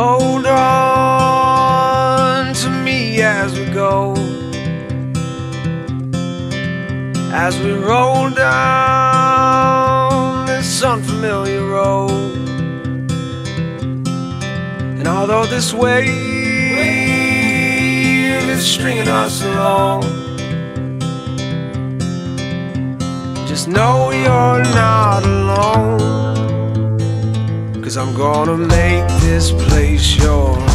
hold on to me as we go, as we roll down this unfamiliar road. And although this wave is stringing us along, just know you're not alone, 'cause I'm gonna make this place yours.